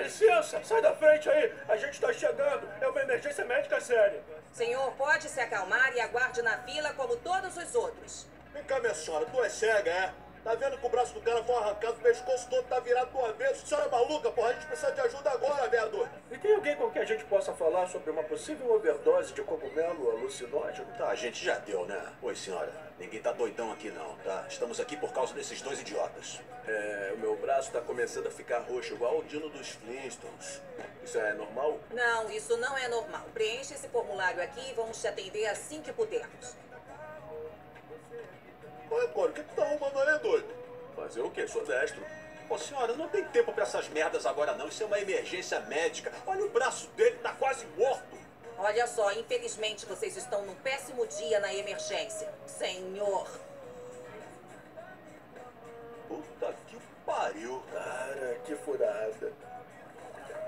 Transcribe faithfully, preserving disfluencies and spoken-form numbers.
licença, sai da frente aí. A gente tá chegando. É uma emergência médica séria. Senhor, pode se acalmar e aguarde na fila como todos os outros. Vem cá, minha senhora, tu é cega, é? Tá vendo que o braço do cara foi arrancado, o pescoço todo tá virado do avesso? A senhora é maluca, porra? A gente precisa de ajuda agora, vereador. E tem alguém com quem a gente possa falar sobre uma possível overdose de cogumelo alucinógeno? Tá, a gente já deu, né? Oi, senhora. Ninguém tá doidão aqui, não, tá? Estamos aqui por causa desses dois idiotas. É, o meu braço tá começando a ficar roxo, igual o Dino dos Flintstones. Isso é normal? Não, isso não é normal. Preencha esse formulário aqui e vamos te atender assim que pudermos. Olha, agora, o que tu tá arrumando aí, doido? Fazer o quê? Sou destro. Ô, senhora, não tem tempo pra essas merdas agora, não. Isso é uma emergência médica. Olha o braço dele, tá quase morto. Olha só, infelizmente vocês estão num péssimo dia na emergência. Senhor. Puta que pariu. Cara, que furada.